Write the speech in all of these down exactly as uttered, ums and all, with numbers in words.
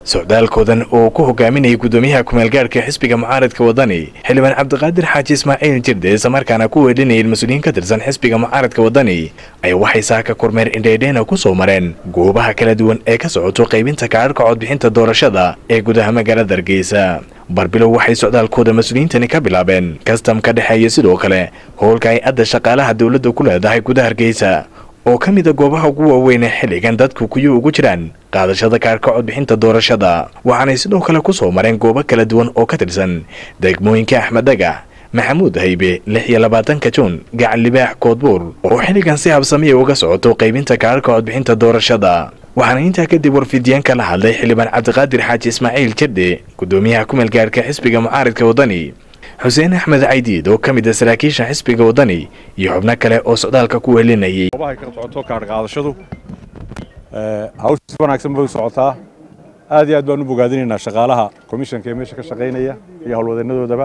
socdaalkoodan oo ku hogaaminayay gudoomiyaha kumeelgaarka xisbiga mucaaradka wadani xildhibaan cabdiqaadir xaaji ismaaciil jirde isla markaana ku weedhinayay mas'uuliyiin ka tirsan xisbiga mucaaradka wadani ayaa waxay saaka kormeer indheedheena ku soo mareen goobaha kala duwan ee ka socoto qaybinta kaadhka codbixinta doorashada ee gudaha magaalada Hargeysa. barbilow waxay socdaalkooda mas'uuliyiintani ka bilaabeen kastamka dhexeeya sidoo kale howlka ay adda shaqaalaha dawladda ku leedahay gudaha Hargeysa oo ka mid ah goobaha ugu waaweyn ee xilligan dadku kuyu ugu jiraan qaadashada kaarka codbixinta doorashada. waxaanay sidoo kale ku soo mareen goobo kala duwan oo ka tirsan degmooyinka Axmed Dhagax, Maxamuud Haybe, lix iyo labaatanka Juun, Gacan Libaax, Koodbuur oo xilligan si habsami uga socoto qaybinta kaarka codbixinta doorashada. waxaana intaa kadib warfidiyeen kala hadlay xildhibaan cabdiqaadir xaaji ismaaciil jirde gudoomiyaha kumeelgaarka xisbiga mucaaradka wadani Xuseen Axmed Caydiid oo kamid ah saraakiisha xisbiga wadani iyo xubno kale oo socdaalka ku weelinayay goobaha ka socoto kaar qaadashadu ee hawsha wanaagsan bay socotaa. aad iyo aad baan u bogaadinaynaa shaqaalaha komishanka ee meesha ka shaqeynaya iyo howlwadeenadoodaba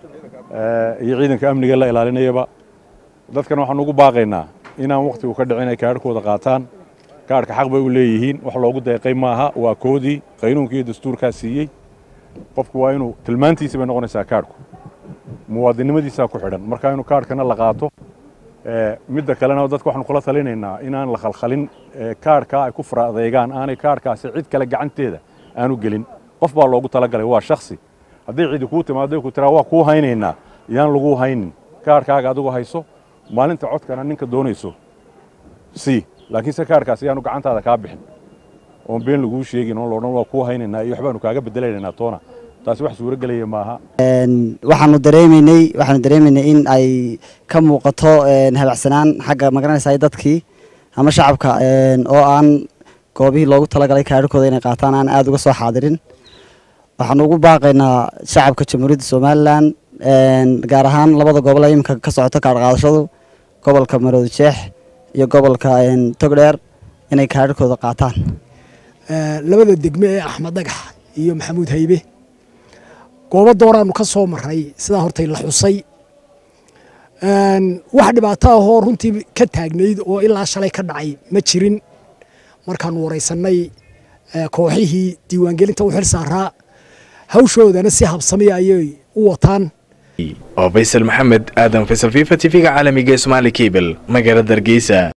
ee iyo ciidanka amniga la ilaalinayaba. dadkan waxaan ugu baaqaynaa inaan waqti u ka dhicin ay kaarkooda qaataan. kaarka xaq bay u leeyihiin, wax loogu deeqay maaha, waa koodii qaynuunka iyo dastuurka siiyay. qofku waa inuu tilmaantiisa bay noqonaysaa kaarku muwaadinimadiisa ku xidhan marka inuu kaarkana la qaato. ee midda kalena dadku waxaan kula talinaynaa inaan la khalkhalin kaarka ay ku faraadeegaan aanay kaarkaasi cid kale gacanteeda aanu gelin. qof baa loogu talagalay, waa shakhsi. haddii cid ku timaado ku tiraa waa ku haynaynaa yaan lagu haynin. kaarkaaga adigu hayso, maalinta codkana ninka doonayso si laakiin se kaarkaasi yaanu gacantaada ka bixin oo been lagu sheegin oo loodhan waa ku haynaynaa iyo waxbaanu kaaga bedelaynaa toona. taasi wax suura galaya maaha. een waxaanu dareemaynay waxaanu dareemaynay in ay ka muuqato een habacsanaan xagga magaranaysa dadkii ama shacabka een oo aan goobihii loogu talagalay kaarkooda inay qaataan aan aad uga soo xaadirin. waxaanu ugu baaqaynaa shacabka Jamhuuriyadda Soomaaliland een gaar ahaan labada gobol ee imka ka socoto kaar qaadashadu gobolka Maroodi Jeex iyo gobolka een Togdheer inay kaarkooda qaataan. ee labada degme ee Axmed Dhagax iyo Maxamuud Haybe goobo dooraanu ka soo maray sida hortay la xusay. een wax dhibaato ah oo runtii ka taagnayd oo ilaa shalay ka dhacay ma jirin. markaan wareysanay kooxihii diiwaangelinta u xil saaraa hawshoodana si habsami ayay u wataan. oo Faysal Maxamed Aadan Faysal FIFA T V-ga caalamiga Somali Cable magaalada Hargeysa.